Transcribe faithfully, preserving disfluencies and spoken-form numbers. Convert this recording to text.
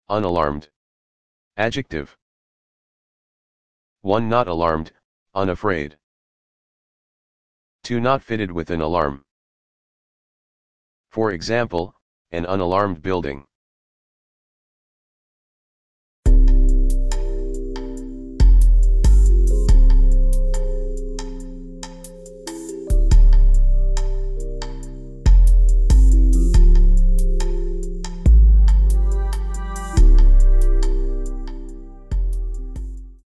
Unalarmed. Adjective. one Not alarmed, unafraid. two Not fitted with an alarm. For example, an unalarmed building.